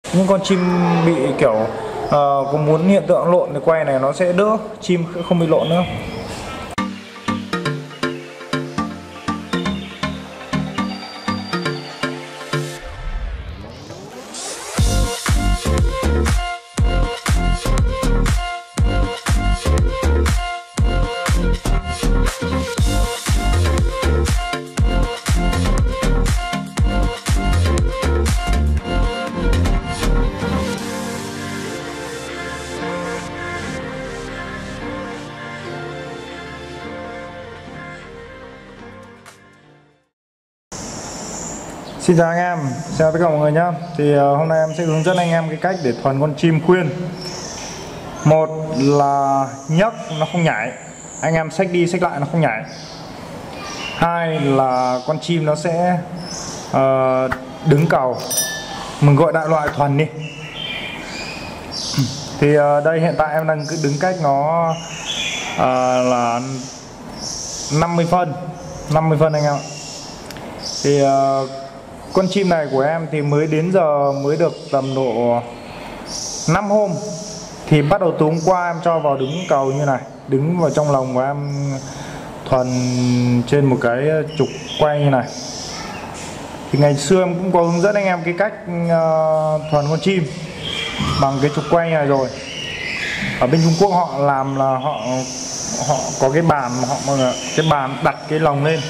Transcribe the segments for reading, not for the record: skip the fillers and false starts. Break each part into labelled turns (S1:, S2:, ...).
S1: Những con chim bị kiểu có muốn hiện tượng lộn thì quay này nó sẽ đỡ, chim không bị lộn nữa. Xin chào anh em, xin chào tất cả mọi người nhé. Thì hôm nay em sẽ hướng dẫn anh em cái cách để thuần con chim khuyên. Một là nhấc nó không nhảy, anh em xách đi xách lại nó không nhảy. Hai là con chim nó sẽ đứng cầu, mình gọi đại loại thuần đi. Thì đây hiện tại em đang cứ đứng cách nó là 50 phân anh em ạ. Thì con chim này của em thì mới đến giờ mới được tầm độ 5 hôm thì bắt đầu từ hôm qua em cho vào đứng cầu như này, đứng vào trong lồng của em thuần trên một cái trục quay như này. Thì ngày xưa em cũng có hướng dẫn anh em cái cách thuần con chim bằng cái trục quay này rồi. Ở bên Trung Quốc họ làm là họ có cái bàn, cái bàn đặt cái lồng lên,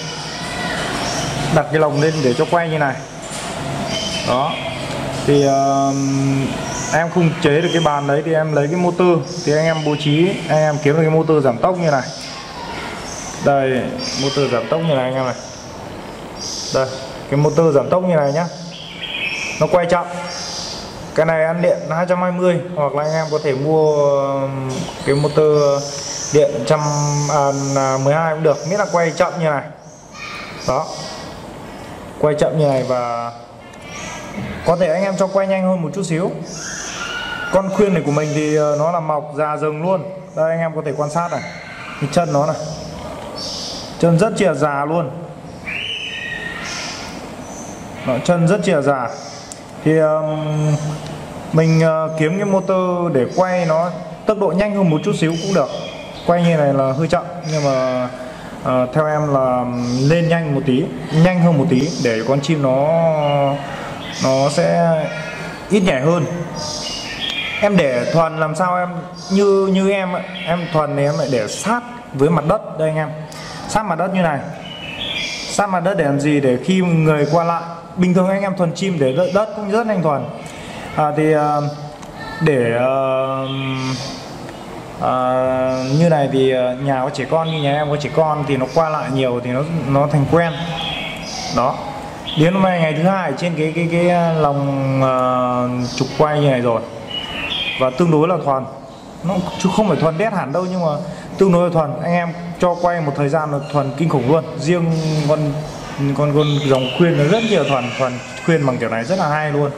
S1: để cho quay như này. Đó. Thì em không chế được cái bàn đấy thì em lấy cái motor, thì anh em bố trí, anh em kiếm được cái motor giảm tốc như này. Đây, motor giảm tốc như này anh em này. Đây, cái motor giảm tốc như này nhá. Nó quay chậm. Cái này ăn điện 220 hoặc là anh em có thể mua cái motor điện 112 cũng được, miễn là quay chậm như này. Đó. Quay chậm như này và có thể anh em cho quay nhanh hơn một chút xíu. Con khuyên này của mình thì nó là mọc già rừng luôn. Đây anh em có thể quan sát này, cái chân nó này, chân rất chìa già luôn. Đó, chân rất chìa già. Thì mình kiếm cái motor để quay nó tốc độ nhanh hơn một chút xíu cũng được. Quay như này là hơi chậm nhưng mà theo em là lên nhanh hơn một tí để con chim nó sẽ ít nhảy hơn. Em để thuần làm sao em như em thuần thì em lại để sát với mặt đất. Đây anh em, sát mặt đất như này. Sát mặt đất để làm gì? Để khi người qua lại, bình thường anh em thuần chim để đất cũng rất nhanh thuần. Như này thì nhà có trẻ con, như nhà em có trẻ con thì nó qua lại nhiều thì nó thành quen. Đó. Đến hôm nay ngày thứ hai trên cái lồng trục quay như này rồi, và tương đối là thuần. Nó chứ không phải thuần đét hẳn đâu, nhưng mà tương đối là thuần. Anh em cho quay một thời gian là thuần kinh khủng luôn. Riêng con dòng khuyên nó rất nhiều thuần khuyên bằng kiểu này rất là hay luôn.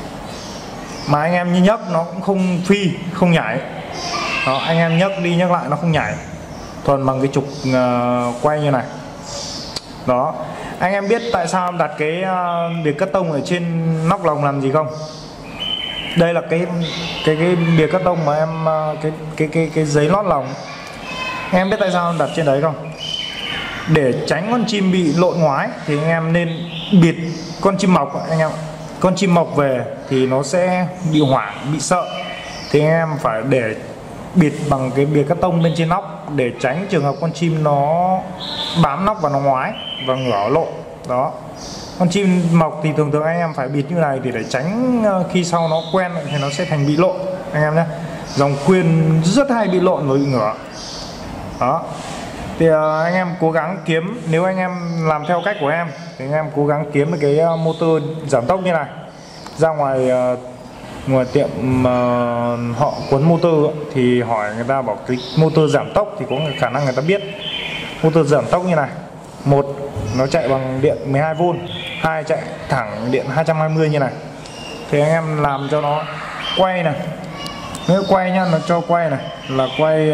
S1: Mà anh em như nhấc nó cũng không phi, không nhảy. Đó, anh em nhấc đi nhấc lại nó không nhảy, thuần bằng cái trục quay như này. Đó. Anh em biết tại sao em đặt cái bìa cắt tông ở trên nóc lồng làm gì không? Đây là cái bìa cắt tông mà em cái giấy lót lồng. Anh em biết tại sao em đặt trên đấy không? Để tránh con chim bị lộn ngoái thì anh em nên bịt con chim mọc anh em. Con chim mọc về thì nó sẽ bị hoảng, bị sợ. Thì anh em phải để bịt bằng cái bìa cắt tông bên trên nóc để tránh trường hợp con chim nó bám nóc và nó ngoái và ngửa lộ. Đó. Con chim mọc thì thường anh em phải bịt như này thì để tránh khi sau nó quen thì nó sẽ thành bị lộn anh em nhé. Dòng khuyên rất hay bị lộn và bị ngửa. Đó. Thì anh em cố gắng kiếm, nếu anh em làm theo cách của em thì anh em cố gắng kiếm một cái motor giảm tốc như này. Ra ngoài tiệm họ quấn motor thì hỏi người ta bảo cái motor giảm tốc thì có khả năng người ta biết. Motor giảm tốc như này, một nó chạy bằng điện 12V, hai chạy thẳng điện 220 như này. Thì anh em làm cho nó quay này, nếu quay nhá, nó cho quay này là quay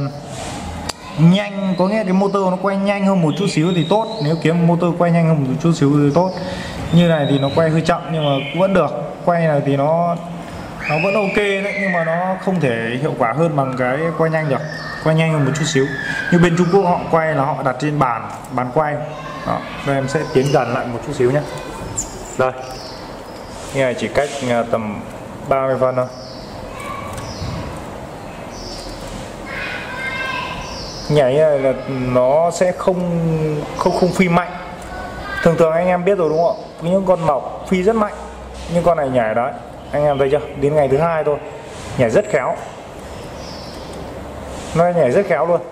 S1: nhanh, có nghĩa cái motor nó quay nhanh hơn một chút xíu thì tốt. Nếu kiếm motor quay nhanh hơn một chút xíu thì tốt. Như này thì nó quay hơi chậm nhưng mà vẫn được. Quay này thì nó nó vẫn ok đấy, nhưng mà nó không thể hiệu quả hơn bằng cái quay nhanh được, quay nhanh hơn một chút xíu. Như bên Trung Quốc họ quay là họ đặt trên bàn quay đó. Đây em sẽ tiến gần lại một chút xíu nhé. Đây như này chỉ cách tầm 30 phân thôi. Nhảy này là nó sẽ không phi mạnh. Thường thường anh em biết rồi đúng không ạ, những con mọc phi rất mạnh, nhưng con này nhảy đấy, anh em thấy chưa, đến ngày thứ hai thôi nhảy rất khéo, nó nhảy rất khéo luôn,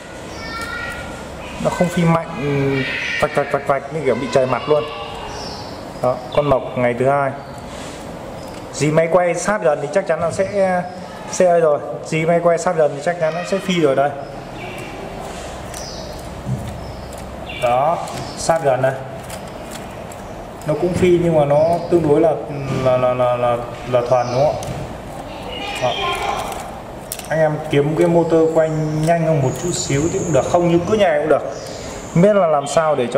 S1: nó không phi mạnh vạch như kiểu bị chảy mặt luôn đó. Con mọc ngày thứ hai, dí máy quay sát gần thì chắc chắn là sẽ rồi, dí máy quay sát gần thì chắc chắn nó sẽ phi rồi đây đó, sát gần này nó cũng phi nhưng mà nó tương đối là thuần đúng không ạ. Anh em kiếm cái motor quay nhanh hơn một chút xíu thì cũng được, không như cứ nhảy cũng được, miễn là làm sao để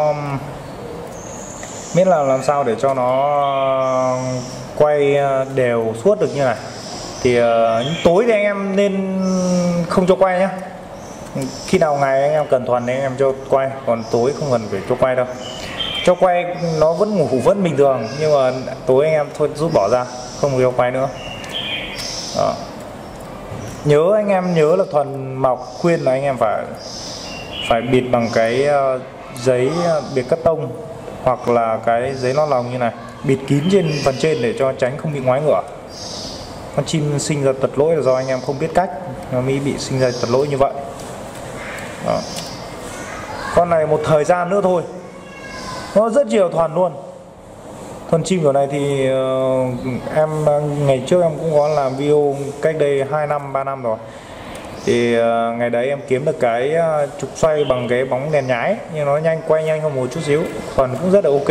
S1: cho nó quay đều suốt được như này. Thì tối thì anh em nên không cho quay nhé, khi nào ngày anh em cần thuần thì anh em cho quay, còn tối không cần phải cho quay đâu. Cho quay nó vẫn ngủ vẫn bình thường, nhưng mà tối anh em thôi rút bỏ ra, không cho quay nữa đó. Anh em nhớ là thuần mọc khuyên là anh em phải bịt bằng cái giấy bìa cắt tông hoặc là cái giấy lót lòng như này, bịt kín trên phần trên để cho tránh không bị ngoái ngửa. Con chim sinh ra tật lỗi là do anh em không biết cách nó mới bị sinh ra tật lỗi như vậy đó. Con này một thời gian nữa thôi nó rất nhiều thuần luôn. Thuần chim kiểu này thì em ngày trước em cũng có làm video cách đây 2 năm 3 năm rồi, thì ngày đấy em kiếm được cái trục xoay bằng cái bóng đèn nhái, nhưng nó quay nhanh hơn một chút xíu, thuần cũng rất là ok.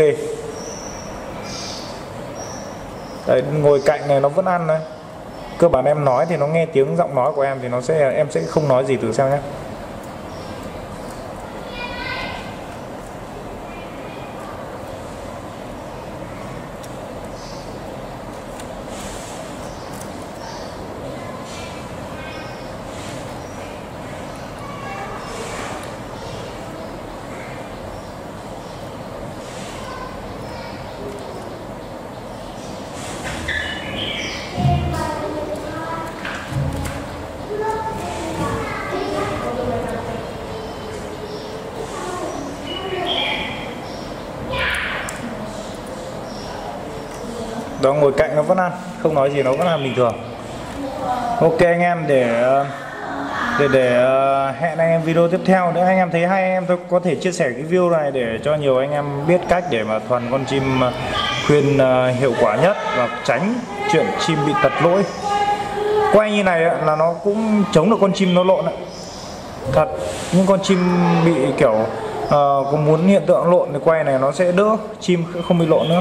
S1: Đấy, ngồi cạnh này nó vẫn ăn đấy, cơ bản em nói thì nó nghe tiếng giọng nói của em thì em sẽ không nói gì, từ xem nhé. Đó, ngồi cạnh nó vẫn ăn, không nói gì nó vẫn ăn bình thường. Ok anh em, để hẹn anh em video tiếp theo. Nếu anh em thấy hay, anh em tôi có thể chia sẻ cái video này để cho nhiều anh em biết cách để mà thuần con chim khuyên hiệu quả nhất và tránh chuyện chim bị tật lỗi. Quay như này là nó cũng chống được con chim nó lộn đấy. Thật, những con chim bị kiểu có muốn hiện tượng lộn thì quay này nó sẽ đỡ, chim không bị lộn nữa.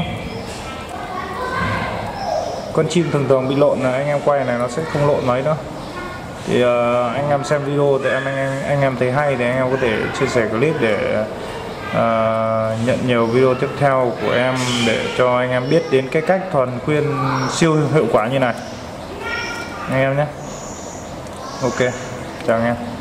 S1: Con chim thường bị lộn là anh em quay này nó sẽ không lộn mấy nữa. Thì anh em xem video thì anh em thấy hay thì anh em có thể chia sẻ clip để nhận nhiều video tiếp theo của em để cho anh em biết đến cái cách thuần khuyên siêu hiệu quả như này anh em nhé. Ok, chào anh em.